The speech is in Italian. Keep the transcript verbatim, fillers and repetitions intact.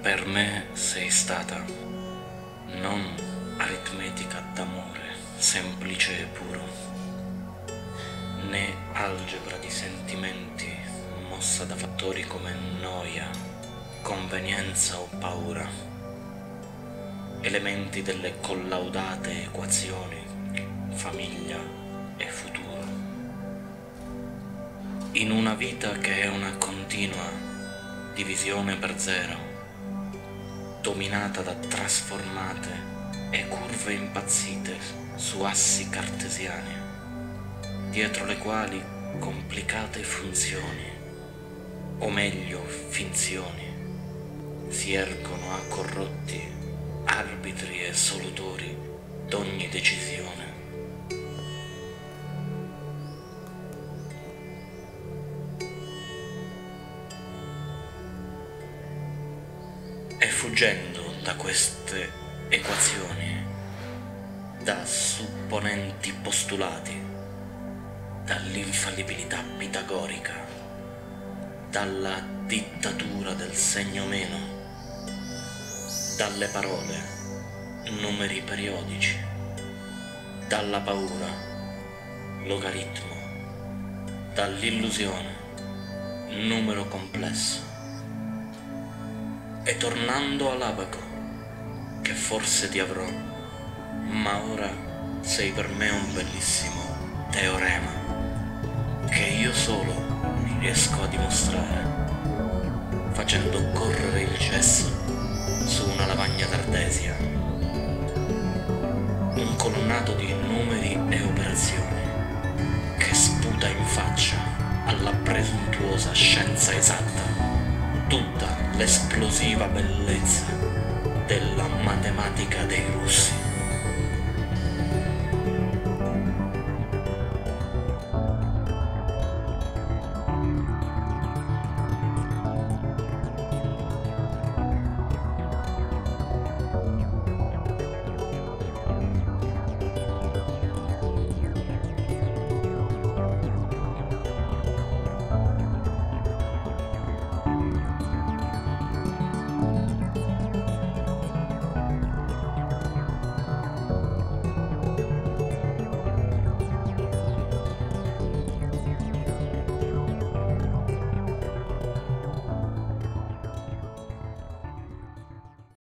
Per me sei stata non aritmetica d'amore, semplice e puro, né algebra di sentimenti mossa da fattori come noia, convenienza o paura, elementi delle collaudate equazioni, famiglia e futuro. In una vita che è una continua divisione per zero, dominata da trasformate e curve impazzite su assi cartesiani, dietro le quali complicate funzioni, o meglio finzioni, si ergono a corrotti arbitri e solutori d'ogni decisione. E fuggendo da queste equazioni, da supponenti postulati, dall'infallibilità pitagorica, dalla dittatura del segno meno, dalle parole, numeri periodici, dalla paura, logaritmo, dall'illusione, numero complesso. E tornando all'abaco, che forse ti avrò, ma ora sei per me un bellissimo teorema, che io solo riesco a dimostrare, facendo correre il gesso su una lavagna Cartesia, un colonnato di numeri e operazioni che sputa in faccia alla presuntuosa scienza esatta tutta l'esplosiva bellezza della matematica dei russi.